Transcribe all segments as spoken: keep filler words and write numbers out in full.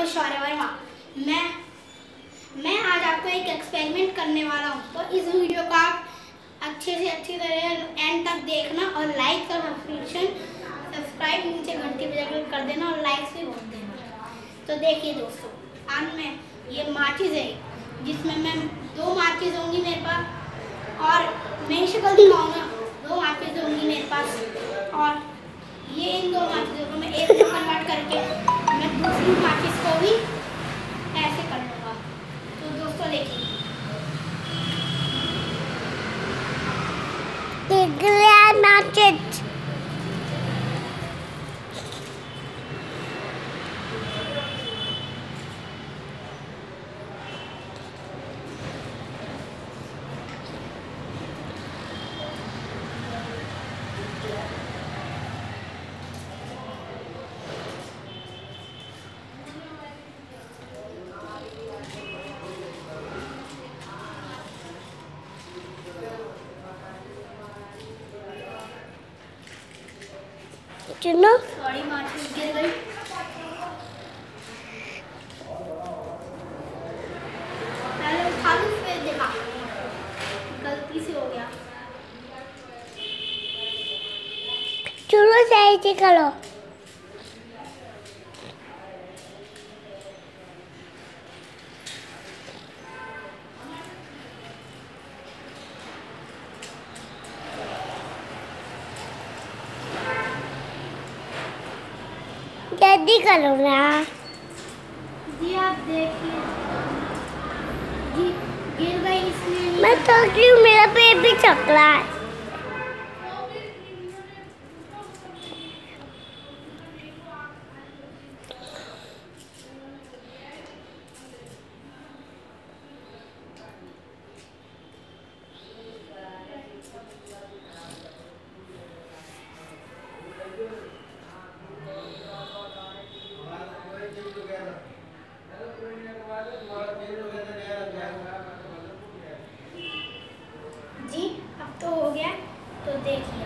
को शौर्य वर्मा। मैं मैं आज आपको एक एक्सपेरिमेंट करने वाला हूँ, तो इस वीडियो को आप अच्छे से अच्छी तरह एंड तक देखना और लाइक और सब्सक्राइब नीचे घंटी बजा कर देना और लाइक भी बोल देना। तो देखिए दोस्तों, आज मैं ये माचिस है जिसमें मैं दो माचिस होंगी मेरे पास और मैं शक्ल दिखाऊंगा। दो माचिस होंगी मेरे पास और ये इन दो माचिसों को मैं एक में कन्वर्ट करके मैं दूसरी माचिस को भी ऐसे कर लूँगा। तो दोस्तों देखिए, माचिस चलो बड़ी माचिस गिर गई। पहले उठा लूं फिर देखा गलती से हो गया। चलो सही से करो। जल्दी करो ना जी। आप देखिए जी, गिर गई इसमें। मैं तो क्यों, मेरा पेट भी चक रहा है। जी अब तो हो गया, तो देखिए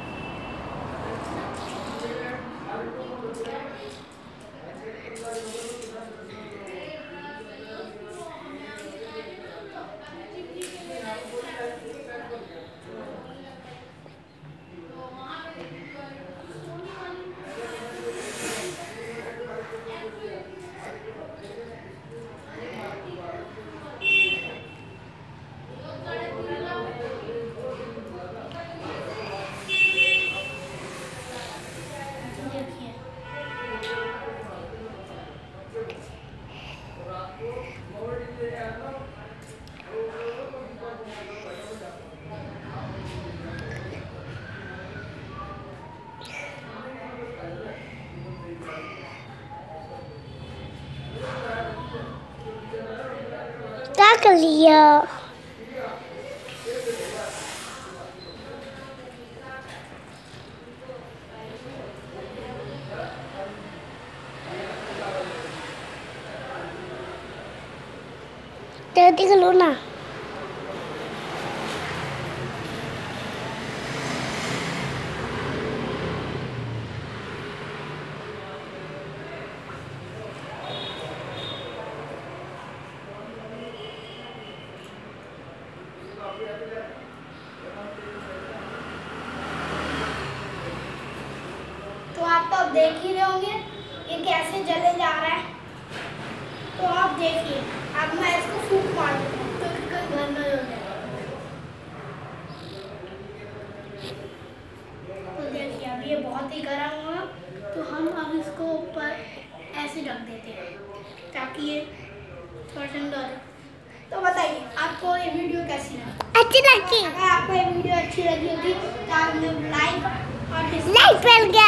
क्या कर लिया। जल्दी करो ना। तो आप तो अब देख ही रहे होंगे ये कैसे जले जा रहा है। तो आप देखिए, अब मैं इसको फूंक मार दूँ तो इसका घर में हो जाएगा। तो देखिए अब ये बहुत ही गर्म हुआ, तो हम अब इसको ऊपर ऐसे ढक देते हैं ताकि ये थोड़ा ठंडा हो जाए। तो बताइए आपको ये वीडियो कैसी लगी? अच्छी लगी। अगर आपको ये वीडियो अच्छी लगी होगी तो आपने लाइक और लाइक